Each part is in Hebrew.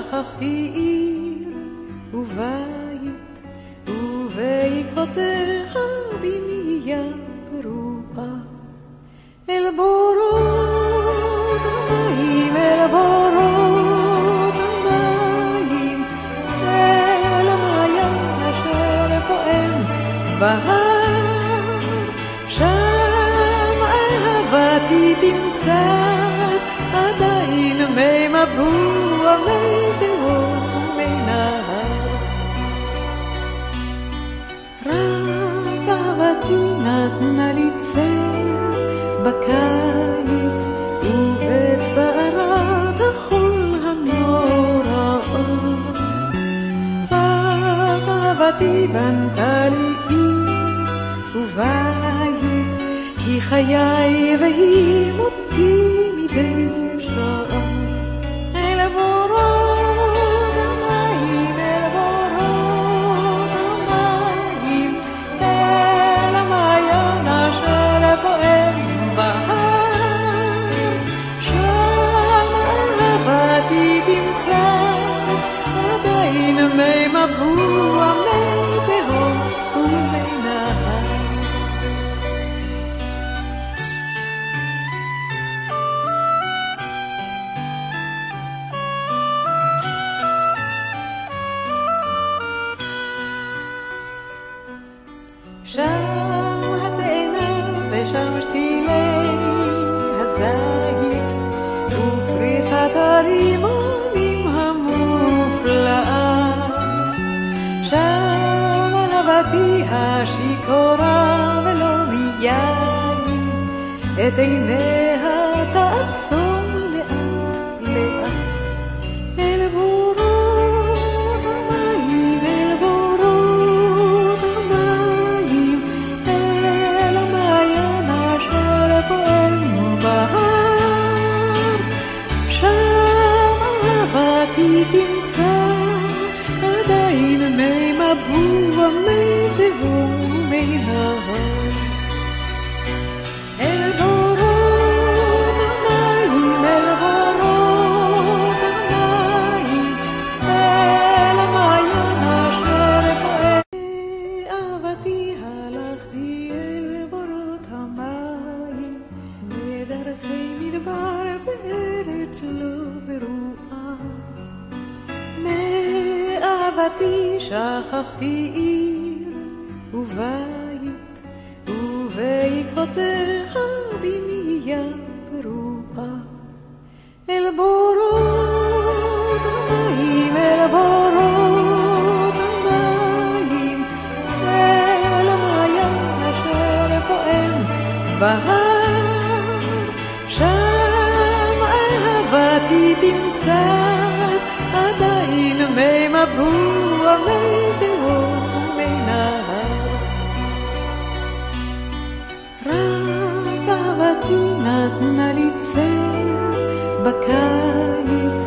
שכחתי עיר ובית ובעקבותיך בנייה פרועה אל בורות המים, אל בורות המים, אל המעיין אשר פועם בהר, שם אהבתי תמצא עדיין מי מבוע, מי תהום, מי נהר. רק אהבתי נתנה לי צל בקיץ ובסערת החול הנוראה. רק אהבתי בנתה לי עיר ובית, היא חיי והיא מותי מדי שעה. אל בורות המים, אל בורות המים, אל המעיין אשר פועם בהר, שם אהבתי תמצא עדיין מי מבוע, מי תהום ומי נהר. שם התאנה ושם שתילי הזית ופריחת הרימונים המופלאה. שם אהבתי השיכורה ולא מיין, את עיניה תעצום לאט לאט. אל בורות המים, אל בורות המים, אל המעיין אשר פועם בהר, שם אהבתי תמצא עדיין מי מבוע, מי תהום, מי נהר. אל בורות המים, אל בורות המים, אל המעיין אשר פועם. אהבתי הלכתי אל בורות המים, בדרכי מדבר בארץ לא זרועה. מאהבתי שכחתי עיר ובית ובעקבותיך בנייה פרועה. אל בורות המים, אל בורות המים, אל המעיין אשר פועם בהר, שם אהבתי תמצא עדיין מי מבוע, מי תהום, מי נהר. רק אהבתי נתנה לי צל בקיץ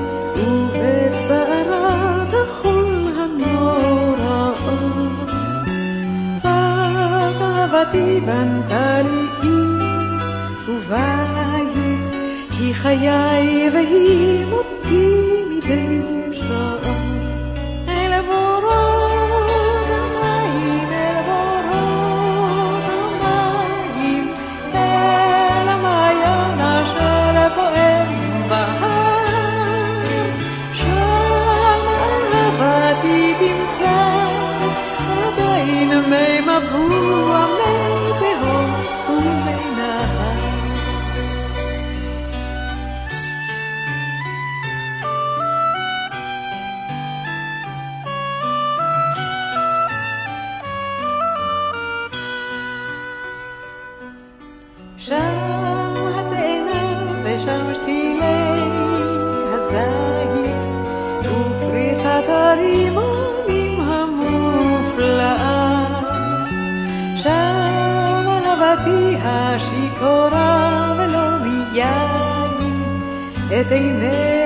ובסערת החול הנוראה. רק אהבתי בנתה לי עיר ובית, היא חיי והיא מותי מדי שעה. אל בורות המים, אל בורות המים, אל המעיין אשר פועם בהר, שם אהבתי תמצא עדיין מי מבוע, מי תהום ומי נהר. שם התאנה ושם שתילי הזית ופריחת הרימונים המופלאה. שם אהבתי השיכורה ולא מיין, את עיניה